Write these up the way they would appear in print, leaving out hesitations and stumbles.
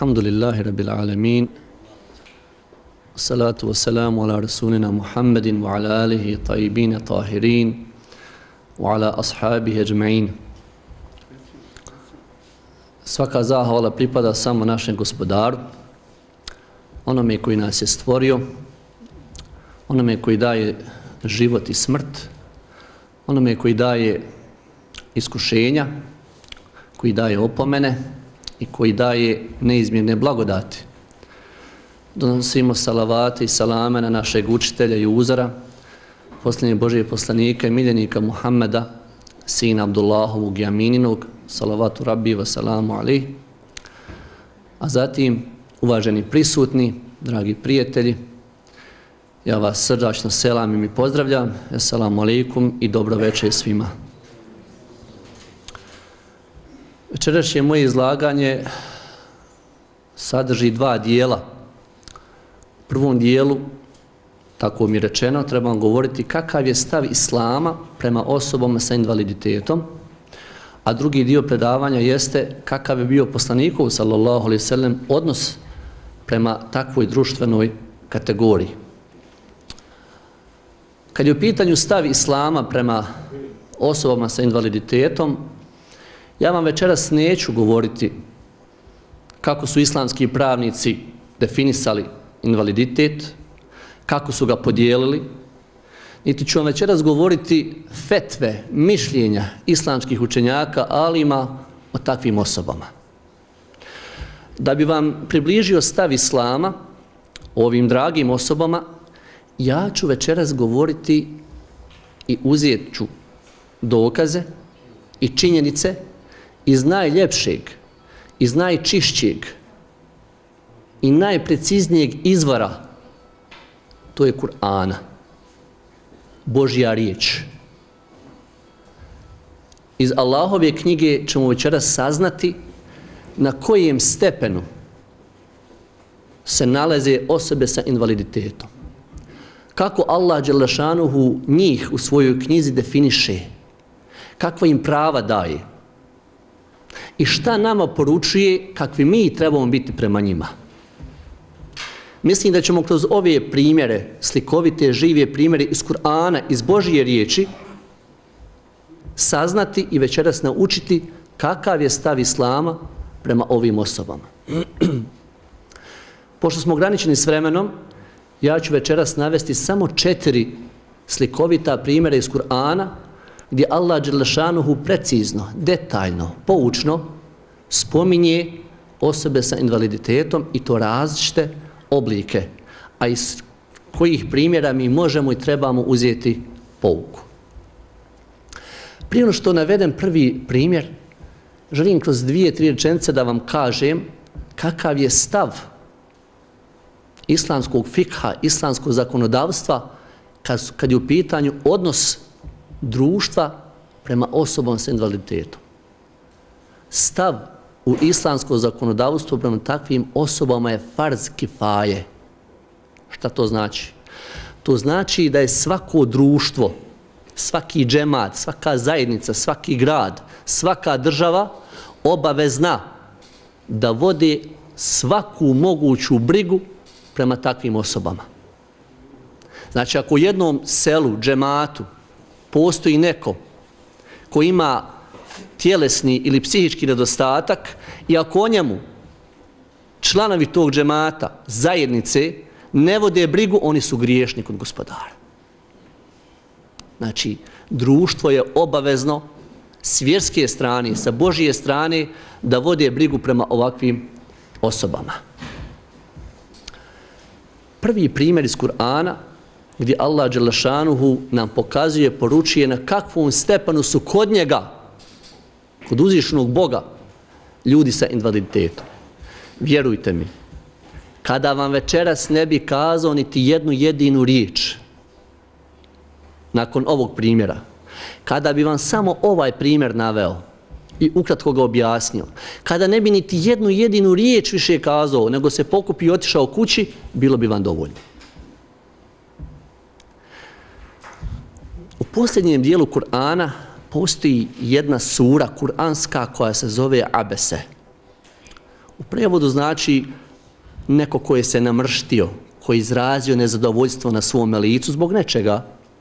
Alhamdulillahi Rabbil Alamin. Salatu wassalamu ala rasulina Muhammedin wa ala alihi tayyibin tahirin wa ala ashabihi ajma'in. Svaka zahvala pripada samo našem Gospodaru, onome koji nas je stvorio, onome koji daje život i smrt, onome koji daje iskušenja, koji daje opomene i koji daje neizmjerne blagodati. Donosimo salavate i salame na našeg učitelja i uzora, posljednjeg Božijeg poslanika i miljenika Muhammeda, sina Abdullahovog i Amininog, salavatu rabbi wa salamu alejhi. A zatim, uvaženi prisutni, dragi prijatelji, ja vas srdačno selamim i pozdravljam. Assalamu alaikum i dobro večer svima. Večerašnje moje izlaganje sadrži dva dijela. U prvom dijelu, tako mi je rečeno, trebam govoriti kakav je stav Islama prema osobama sa invaliditetom, a drugi dio predavanja jeste kakav je bio poslanikov sallallahu alejhi ve sellem odnos prema takvoj društvenoj kategoriji. Kad je u pitanju stav Islama prema osobama sa invaliditetom, ja vam večeras neću govoriti kako su islamski pravnici definisali invaliditet, kako su ga podijelili, niti ću vam večeras govoriti fetve, mišljenja islamskih učenjaka, alima o takvim osobama. Da bi vam približio stav Islama o ovim dragim osobama, ja ću večeras govoriti i uzet ću dokaze i činjenice iz najljepšeg, iz najčišćeg i najpreciznijeg izvora, to je Kur'ana, Božja riječ. Iz Allahove knjige ćemo večeras saznati na kojem stepenu se nalaze osobe sa invaliditetom. Kako Allah dželle šanuhu njih u svojoj knjizi definiše, kakva im prava daje i šta nama poručuje kakvi mi trebamo biti prema njima. Mislim da ćemo kroz ove primjere, slikovite, žive primjere iz Kur'ana, iz Božje riječi, saznati i večeras naučiti kakav je stav Islama prema ovim osobama. Pošto smo ograničeni s vremenom, ja ću večeras navesti samo 4 slikovita primjera iz Kur'ana gdje Allah dželle šanuhu precizno, detaljno, poučno spominje osobe sa invaliditetom i to različite oblike, a iz kojih primjera mi možemo i trebamo uzeti pouku. Prije nego što navedem prvi primjer, želim kroz 2-3 rečenice da vam kažem kakav je stav islamskog fikha, islamskog zakonodavstva kad je u pitanju odnos društva prema osobama sa invaliditetom. Stav u islamskom zakonodavstvu prema takvim osobama je farz kifaje. Šta to znači? To znači da je svako društvo, svaki džemat, svaka zajednica, svaki grad, svaka država obavezna da vode svaku moguću brigu prema takvim osobama. Znači, ako u jednom selu, džematu, postoji neko koji ima tjelesni ili psihički nedostatak i ako o njemu članovi tog džemata, zajednice, ne vode brigu, oni su griješni kod Gospodara. Znači, društvo je obavezno s vjerske strane, sa Božje strane, da vode brigu prema ovakvim osobama. Prvi primjer iz Kur'ana gdje Allah dželle šanuhu nam pokazuje, poručuje na kakvom stepenu su kod njega, kod uzvišenog Boga, ljudi sa invaliditetom. Vjerujte mi, kada vam večeras ne bi kazao niti jednu jedinu riječ nakon ovog primjera, kada bi vam samo ovaj primjer naveo i ukratko ga objasnio, kada ne bi niti jednu jedinu riječ više kazao, nego se pokupio i otišao kući, bilo bi vam dovoljno. U posljednjem dijelu Kur'ana postoji jedna sura kur'anska koja se zove Abese. U prijevodu znači neko koji se namrštio, koji je izrazio nezadovoljstvo na svome licu zbog nečega.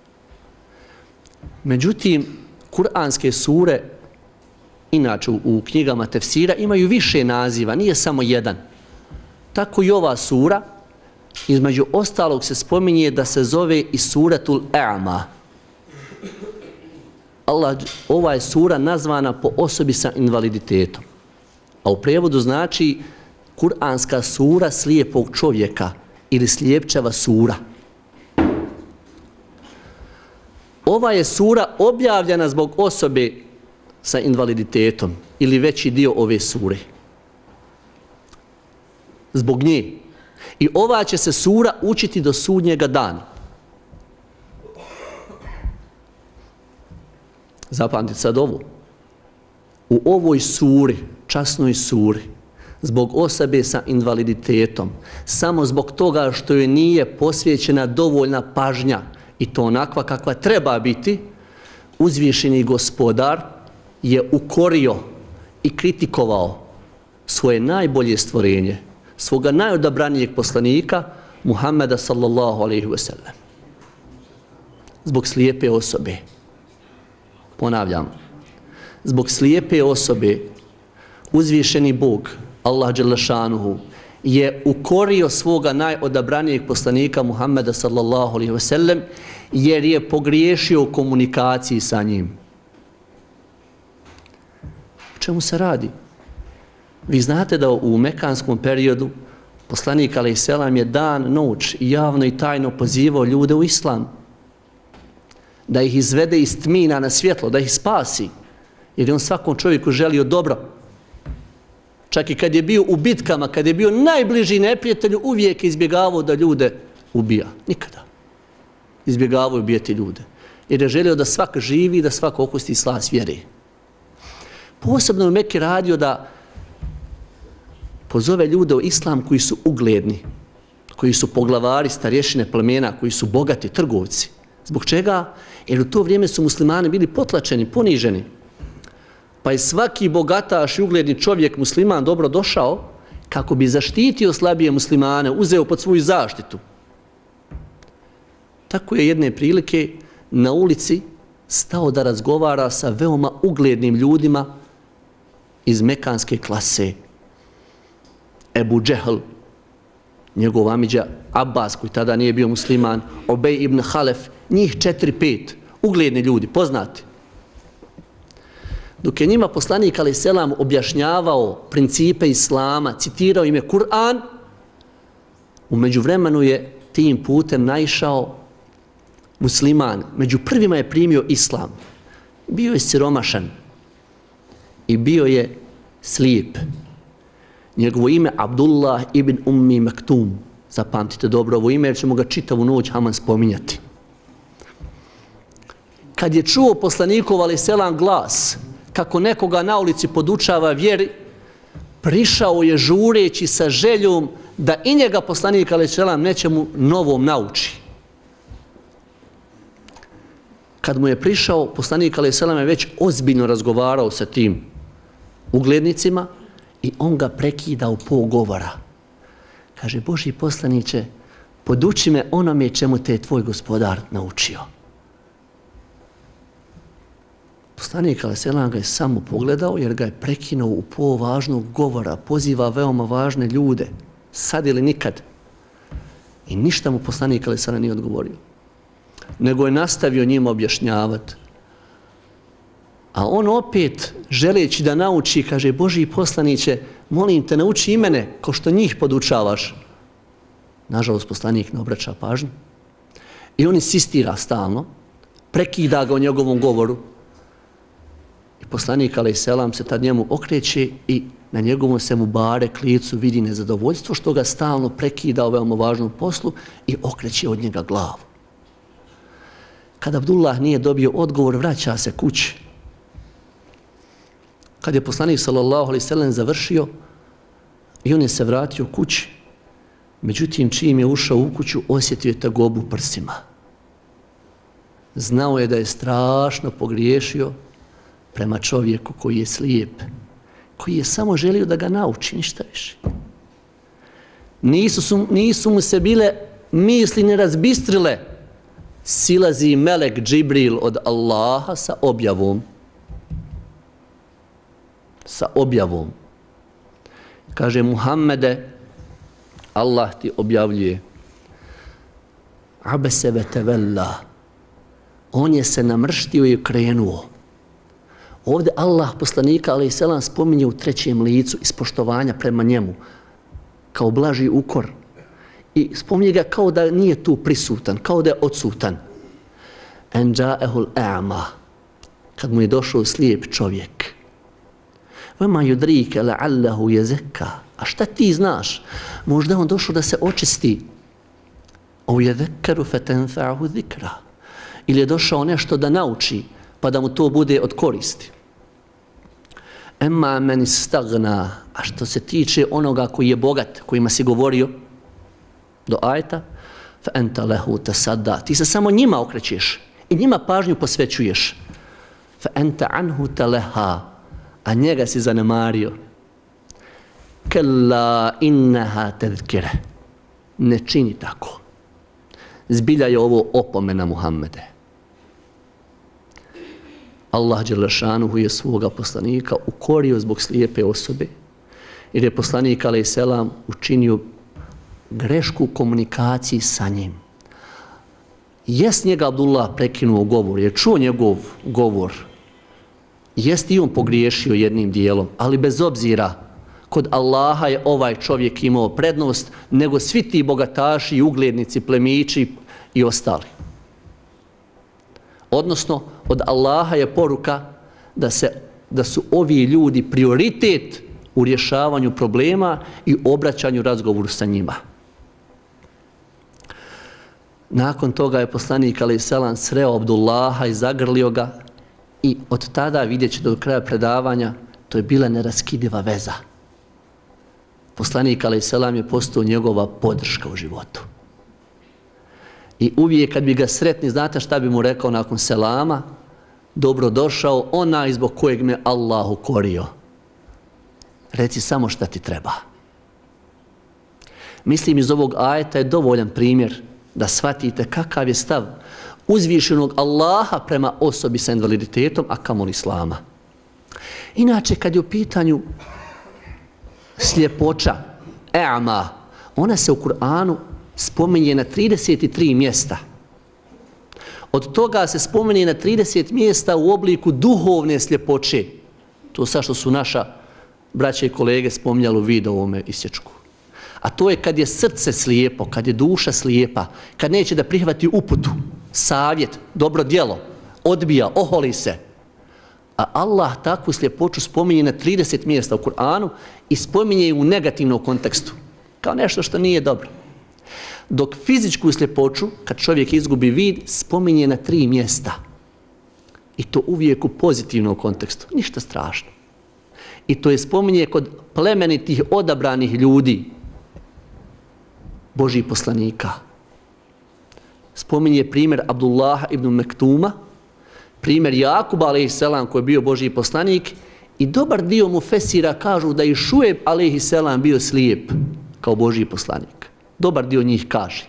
Međutim, kuranske sure, inače u knjigama tefsira, imaju više naziva, nije samo jedan. Tako i ova sura, između ostalog se spominje da se zove i suratul A'ma. Ova je sura nazvana po osobi sa invaliditetom. A u prijevodu znači kuranska sura slijepog čovjeka ili slijepčava sura. Ova je sura objavljena zbog osobe sa invaliditetom ili veći dio ove sure. Zbog nje. I ova će se sura učiti do sudnjega dana. Zapamtite sad ovo. U ovoj suri, časnoj suri, zbog osobe sa invaliditetom, samo zbog toga što joj nije posvećena dovoljna pažnja i to onakva kakva treba biti, uzvišeni gospodar je ukorio i kritikovao svoje najbolje stvorenje, svoga najodabranijeg poslanika, Muhammeda sallallahu alaihi wa sallam. Zbog slijepe osobe. Ponavljam. Zbog slijepe osobe uzvišeni Bog, Allah dželle šanuhu, je ukorio svoga najodabranijeg poslanika Muhammeda sallallahu alaihi wa sallam jer je pogriješio u komunikaciji sa njim. O čemu se radi? Vi znate da u mekanskom periodu poslanik alejhi selam je dan, noć javno i tajno pozivao ljude u islam. Da ih izvede iz tmina na svjetlo, da ih spasi. Jer je on svakom čovjeku želio dobro. Čak i kad je bio u bitkama, kad je bio najbliži neprijatelju, uvijek je izbjegavao da ljude ubija. Nikada. Izbjegavao ubijati ljude. Jer je želio da svak živi, da svak okusti slas vjere. Posebno je Mekke radio da pozove ljude u islam koji su ugledni, koji su poglavari, starješine plemena, koji su bogati, trgovci. Zbog čega? Jer u to vrijeme su muslimani bili potlačeni, poniženi. Pa je svaki bogataš i ugledni čovjek musliman dobro došao kako bi zaštitio slabije muslimane, uzeo pod svoju zaštitu. Tako je jedne prilike na ulici stao da razgovara sa veoma uglednim ljudima iz mekanske klase. Ebu Džehl, njegov amidža Abbas, koji tada nije bio musliman, Ubej ibn Halef, njih 4-5, ugledni ljudi, poznati. Dok je njima poslanik alejhi selam objašnjavao principe islama, citirao im je Kur'an, u međuvremenu je tim putem naišao musliman. Među prvima je primio islam. Bio je siromašan i bio je slijep. Njegovo ime Abdullah ibn Ummi Maktum. Zapamtite dobro ovo ime jer ćemo ga čitavu noć haman spominjati. Kad je čuo poslanikov alejhi selam glas kako nekoga na ulici podučava vjeri, prišao je žureći sa željom da i njega poslanik alejhi selam nečemu novom nauči. Kad mu je prišao, poslanik alejhi selam je već ozbiljno razgovarao sa tim uglednicima i on ga prekida u pogovora. Kaže, Božji poslaniče, poduči me onome čemu te je tvoj gospodar naučio. Poslanik alejhi selam ga je samo pogledao jer ga je prekinuo u pola važnog govora, poziva veoma važne ljude, sad ili nikad. I ništa mu poslanik alejhi selam nije odgovorio. Nego je nastavio njima objašnjavati. A on opet, želeći da nauči, kaže, Božji poslaniće, molim te, nauči i mene, kao što njih podučavaš. Nažalost, poslanik ne obraća pažnju. I on insistira stalno, prekida ga u njegovom govoru. I poslanik alejhi selam se tad njemu okreće i na njegovom se mu barek licu vidi nezadovoljstvo što ga stalno prekida u veoma važnom poslu i okreće od njega glavu. Kad Abdullah nije dobio odgovor, vraća se kući. Kad je poslanik sallallahu alejhi ve sellem završio i on je se vratio kući, međutim čim je ušao u kuću osjetio je tegobu u prsima. Znao je da je strašno pogriješio prema čovjeku koji je slijep, koji je samo želio da ga nauči, ništa više. Nisu mu se bile misli ne razbistrile. Silazi melek Džibril od Allaha sa objavom. Sa objavom. Kaže Muhammede, Allah ti objavljuje abese ve tevella. On je se namrštio i krenuo. Ovdje Allah poslanika alejhi selam spominje u trećem licu iz poštovanja prema njemu kao blaži ukor i spominje ga kao da nije tu prisutan, kao da je odsutan. En džaehul a'ma, kad mu je došao slijep čovjek. Vema yudrike la'allahu jezeka. A šta ti znaš? Možda on došao da se očisti. O jezekaru fetenfa'hu zikra. Ili je došao nešto da nauči, pa da mu to bude od koristi. Emma men istagna. A što se tiče onoga koji je bogat, kojima si govorio do ajeta, fa enta lehu tasadda. Ti se samo njima okrećeš i njima pažnju posvećuješ. Fa enta anhu teleha. A njega si zanemario. Kalla innaha tezkire. Ne čini tako. Zbilja je ovo opomena Muhammede. Allah dželešanuhu je svoga poslanika ukorio zbog slijepe osobe, jer je poslanik alejhi selam učinio grešku u komunikaciji sa njim. Jest njega Abdullah prekinuo govor, je čuo njegov govor. Jest i on pogriješio jednim dijelom, ali bez obzira, kod Allaha je ovaj čovjek imao prednost nego svi ti bogataši i uglednici, plemići i ostali. Odnosno, od Allaha je poruka da su ovi ljudi prioritet u rješavanju problema i obraćanju razgovoru sa njima. Nakon toga je poslanik alejhi selam sreo Abdullaha i zagrlio ga i od tada, vidjet ćete do kraja predavanja, to je bila neraskidiva veza. Poslanik alejhi selam je postao njegova podrška u životu. I uvijek kad bi ga sretni, znate šta bi mu rekao nakon selama? Dobro došao onaj zbog kojeg me Allah ukorio. Reci samo šta ti treba. Mislim iz ovog ajeta je dovoljan primjer da shvatite kakav je stav uzvišenog Allaha prema osobi sa invaliditetom, a kamoli islama. Inače, kad je u pitanju sljepoća, e'ma, ona se u Kur'anu spominje na 33 mjesta. Od toga se spominje na 30 mjesta u obliku duhovne sljepoće. To sa što su naša braće i kolege spominjali u videovome isječku. A to je kad je srce slijepo, kad je duša slijepa, kad neće da prihvati uputu, savjet, dobro djelo, odbija, oholi se. A Allah takvu sljepoću spominje na 30 mjesta u Kur'anu i spominje ju u negativnom kontekstu, kao nešto što nije dobro. Dok fizičku sljepoću, kad čovjek izgubi vid, spominje na 3 mjesta. I to uvijek u pozitivnom kontekstu, ništa strašno. I to je spominje kod plemenitih odabranih ljudi, Božih poslanika. Spominje primjer Abdullaha ibn Mektuma, primjer Jakuba alejhi selam koji je bio Božji poslanik i dobar dio mufesira kažu da je Šuejb alejhi selam bio slijep kao Božji poslanik. Dobar dio njih kaže.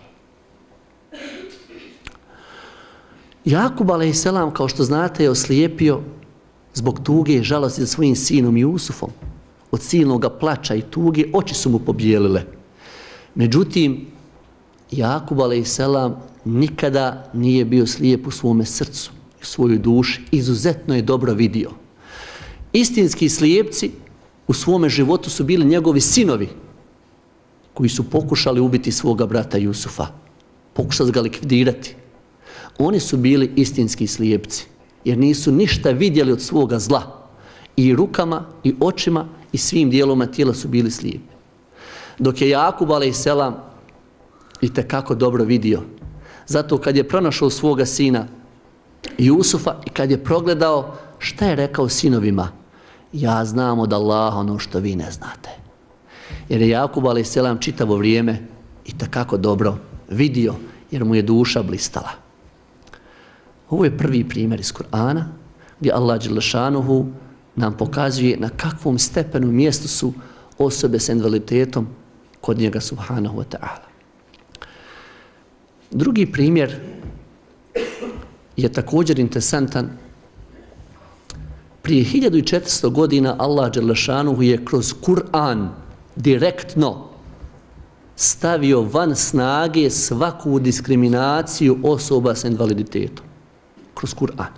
Jakub alejhi selam, kao što znate, je oslijepio zbog tuge i žalosti za svojim sinom Jusufom. Od silnog plača i tuge oči su mu pobijelile. Međutim, Jakub alejhi selam nikada nije bio slijep u svome srcu, u svojoj duši. Izuzetno je dobro vidio. Istinski slijepci u svome životu su bili njegovi sinovi koji su pokušali ubiti svoga brata Jusufa. Pokušali ga likvidirati. Oni su bili istinski slijepci jer nisu ništa vidjeli od svoga zla. I rukama, i očima, i svim dijeloma tijela su bili slijepi. Dok je Jakub alejhi selam itekako dobro vidio. Zato kad je pronašao svoga sina Jusufa i kad je progledao šta je rekao sinovima, ja znam od Allaha ono što vi ne znate. Jer je Jakub alejhi selam čitavo vrijeme itekako dobro vidio jer mu je duša blistala. Ovo je prvi primjer iz Kur'ana gdje Allah dželešanuhu nam pokazuje na kakvom stepenu mjestu su osobe s invaliditetom kod njega subhanahu wa ta'ala. Drugi primjer je također interesantan. Prije 1400 godina Allah dželešanuhu je kroz Kur'an direktno stavio van snage svaku diskriminaciju osoba s invaliditetom. Kroz Kur'an.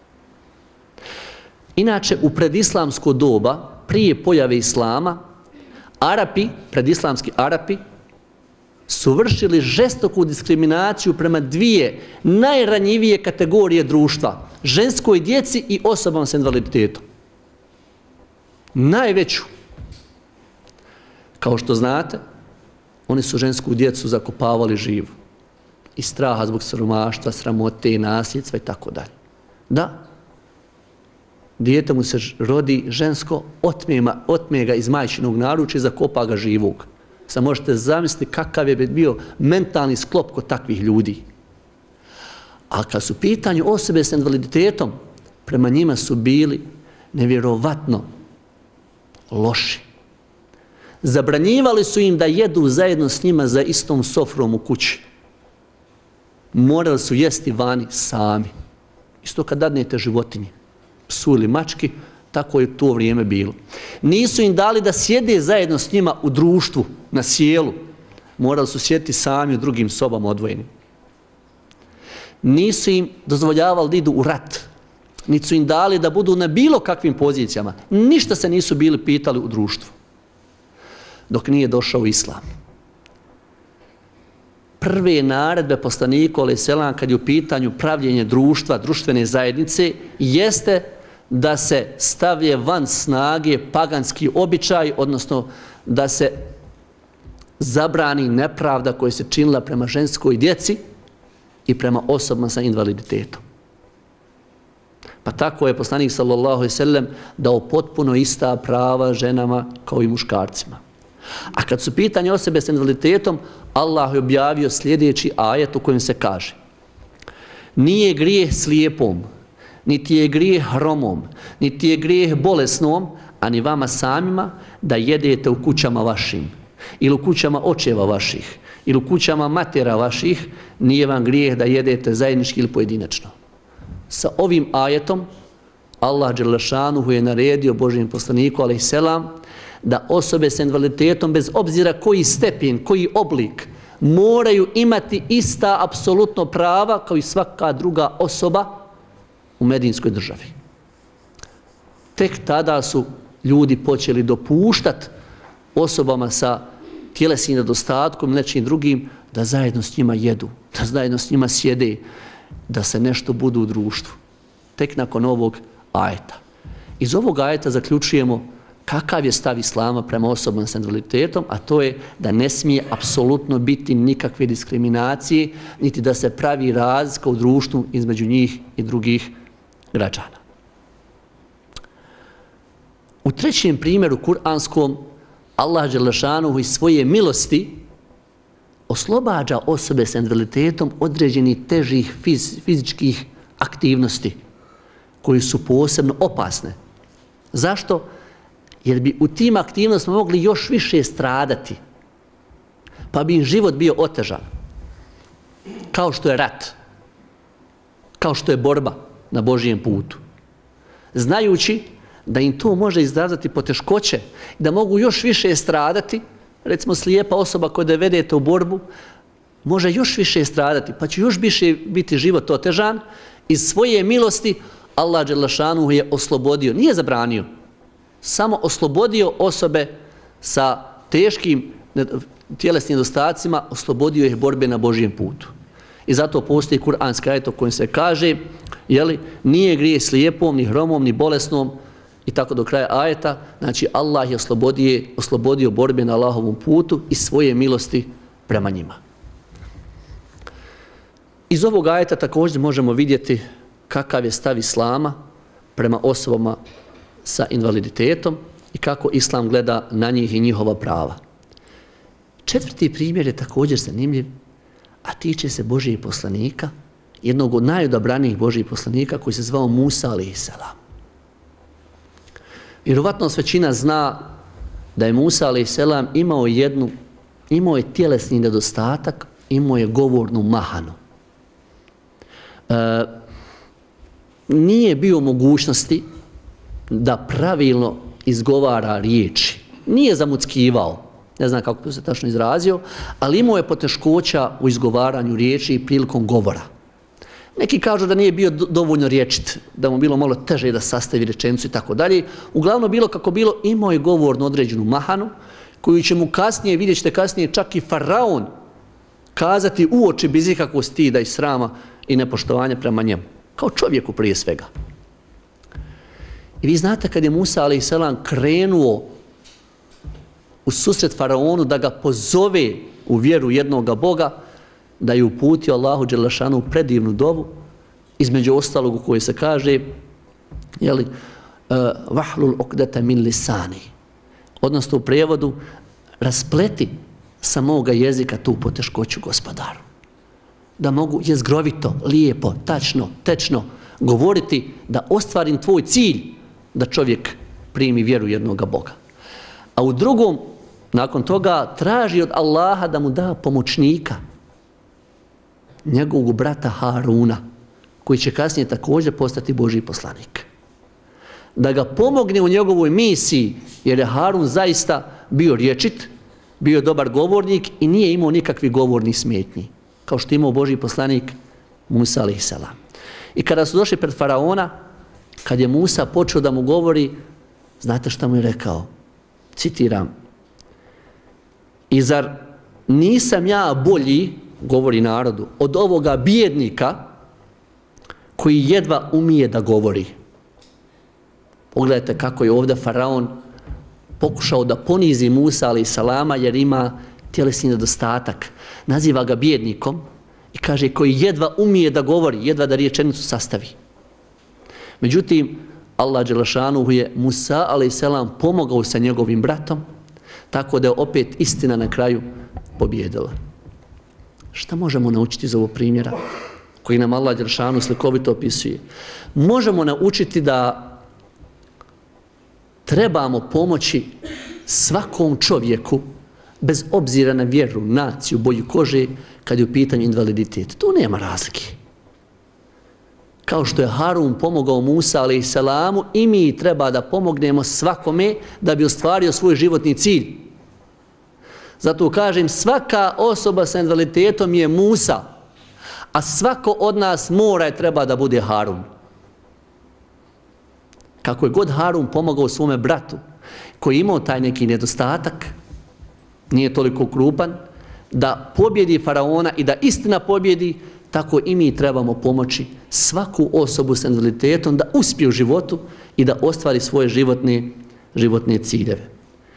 Inače, u predislamsko doba, prije pojave Islama, Arapi, predislamski Arapi, su vršili žestoku diskriminaciju prema dvije najranjivije kategorije društva, ženskoj djeci i osobama s invaliditetom. Najveću. Kao što znate, oni su žensku djecu zakopavali živu. Iz straha zbog siromaštva, sramote, nasljedstva i tako dalje. Da, dijete mu se rodi žensko, otme ga iz majčinog naručja i zakopa ga živog. Sad možete zamisliti kakav je bio mentalni sklop kod takvih ljudi. A kad su pitanju osobe s invaliditetom, prema njima su bili nevjerovatno loši. Zabranjivali su im da jedu zajedno s njima za istom sofrom u kući. Morali su jesti vani sami. Isto kad dadnete životinje, psu ili mački, tako je to vrijeme bilo. Nisu im dali da sjede zajedno s njima u društvu, na sjelu. Morali su sjediti sami u drugim sobama odvojeni. Nisu im dozvoljavali da idu u rat. Niti su im dali da budu na bilo kakvim pozicijama. Ništa se nisu bili pitali u društvu. Dok nije došao Islam. Prve naredbe poslaniku alejhi selam kad je u pitanju pravljenje društva, društvene zajednice, jeste da se stavlje van snage paganski običaj, odnosno da se zabrani nepravda koja se činila prema ženskoj djeci i prema osobama sa invaliditetom. Pa tako je poslanik sallallahu alejhi ve sellem dao potpuno ista prava ženama kao i muškarcima. A kad su pitanje osobe s invaliditetom, Allah je objavio sljedeći ajet u kojem se kaže: nije grijeh slijepom, niti je grijeh hromom, niti je grijeh bolesnom, a ni vama samima da jedete u kućama vašim, ili u kućama očeva vaših, ili u kućama matera vaših, nije vam grijeh da jedete zajednički ili pojedinačno. Sa ovim ajetom Allah dželešanuhu je naredio Božijem poslaniku alejhi selam da osobe s invaliditetom, bez obzira koji stepen, koji oblik, moraju imati ista apsolutno prava kao i svaka druga osoba u medinskoj državi. Tek tada su ljudi počeli dopuštati osobama sa tjelesnim nedostatkom, nečim drugim, da zajedno s njima jedu, da zajedno s njima sjede, da se nešto budu u društvu. Tek nakon ovog ajeta. Iz ovog ajeta zaključujemo kakav je stav Islama prema osobama s invaliditetom, a to je da ne smije apsolutno biti nikakve diskriminacije, niti da se pravi razlika u društvu između njih i drugih građana. U trećem primjeru kuranskom, Allah dželešanuhu iz svoje milosti oslobađa osobe s invaliditetom određenih težih fizičkih aktivnosti koji su posebno opasne. Zašto? Jer bi u tim aktivnostima mogli još više stradati, pa bi im život bio otežan. Kao što je rat, kao što je borba na Božijem putu. Znajući da im to može izazvati poteškoće, da mogu još više stradati, recimo slijepa osoba koju dovedete u borbu, može još više stradati, pa će još više biti život otežan. Iz svoje milosti Allah dželešanuhu je oslobodio, nije zabranio, samo oslobodio osobe sa teškim tjelesnim nedostacima, oslobodio ih borbe na Božijem putu. I zato postoji kuranski ajet u kojem se kaže, jeli, nije grijeh slijepom, ni hromom, ni bolesnom, i tako do kraja ajeta. Znači Allah je oslobodio borbe na Allahovom putu i svoje milosti prema njima. Iz ovog ajeta također možemo vidjeti kakav je stav Islama prema osobama sa invaliditetom i kako Islam gleda na njih i njihova prava. Četvrti primjer je također zanimljiv, a tiče se Božijeg poslanika, jednog od najodabranijih Božijih poslanika koji se zvao Musa alejhi selam. Vjerovatno većina zna da je Musa a.s. imao je tjelesni nedostatak, imao je govornu mahanu. Nije bio u mogućnosti da pravilno izgovara riječi. Nije zamuckivao, ne znam kako se tačno izrazio, ali imao je poteškoća u izgovaranju riječi i prilikom govora. Neki kažu da nije bio dovoljno rječit, da mu bilo malo teže da sastavi rečenicu i tako dalje. Uglavnom bilo kako bilo, imao je govorno određenu mahanu, koju će mu kasnije, vidjet ćete kasnije, čak i faraon kazati u oči bez ikakvog stida i srama i nepoštovanja prema njemu. Kao čovjeku prije svega. I vi znate kad je Musa a.s. krenuo u susret faraonu da ga pozove u vjeru jednoga Boga, da je uputio Allahu dželešanu predivnu dovu, između ostalog u kojoj se kaže vahlul uqdata min lisani, odnosno u prijevodu raspleti sa moga jezika tu poteškoću gospodaru. Da mogu jezgrovito, lijepo, tačno, tečno govoriti da ostvarim tvoj cilj da čovjek primi vjeru jednoga Boga. A u drugom, nakon toga, traži od Allaha da mu da pomoćnika, njegovog brata Haruna, koji će kasnije također postati Božji poslanik. Da ga pomogne u njegovoj misiji, jer je Harun zaista bio rječit, bio dobar govornik i nije imao nikakvih govornih smetnji, kao što je imao Božji poslanik Musa a.s. I kada su došli pred faraona, kad je Musa počeo da mu govori, znate šta mu je rekao? Citiram: "I zar nisam ja bolji, govori narodu, od ovoga bijednika koji jedva umije da govori?" Pogledajte kako je ovdje faraon pokušao da ponizi Musa a.s. jer ima tjelesni nedostatak. Naziva ga bijednikom i kaže koji jedva umije da govori, jedva da rečenicu sastavi. Međutim, Allah dželešanuhu je Musa a.s. pomogao sa njegovim bratom, tako da je opet istina na kraju pobjedila. Šta možemo naučiti iz ovog primjera koji nam Allah dželešanuhu slikovito opisuje? Možemo naučiti da trebamo pomoći svakom čovjeku bez obzira na vjeru, naciju, boju kože, kad je u pitanju invaliditet. Tu nema razlike. Kao što je Harun pomogao Musa a.s. i mi treba da pomognemo svakome da bi ostvario svoj životni cilj. Zato kažem, svaka osoba sa invaliditetom je Musa, a svako od nas mora i treba da bude Harun. Kako je god Harun pomogao svome bratu, koji je imao taj neki nedostatak, nije toliko krupan, da pobjedi faraona i da istina pobjedi, tako i mi trebamo pomoći svaku osobu sa invaliditetom da uspije u životu i da ostvari svoje životne ciljeve.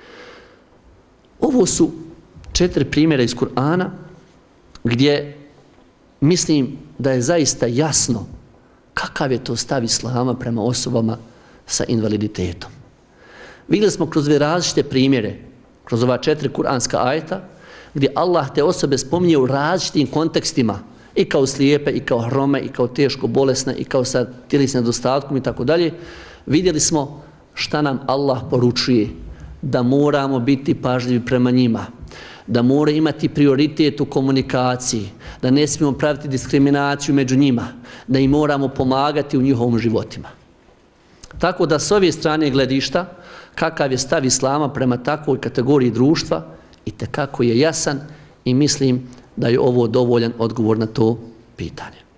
Ovo su 4 primjera iz Kur'ana gdje mislim da je zaista jasno kakav je to stav Islama prema osobama sa invaliditetom. Vidjeli smo kroz različite primjere, kroz ova 4 kuranska ajeta, gdje Allah te osobe spominje u različitim kontekstima, i kao slijepe, i kao hrome, i kao teško bolesne, i kao sa tjelesnim nedostatkom i tako dalje. Vidjeli smo šta nam Allah poručuje, da moramo biti pažljivi prema njima, da moraju imati prioritet u komunikaciji, da ne smijemo praviti diskriminaciju među njima, da im moramo pomagati u njihovim životima. Tako da s ove strane gledišta, kakav je stav Islama prema takvoj kategoriji društva, itekako je jasan i mislim da je ovo dovoljan odgovor na to pitanje.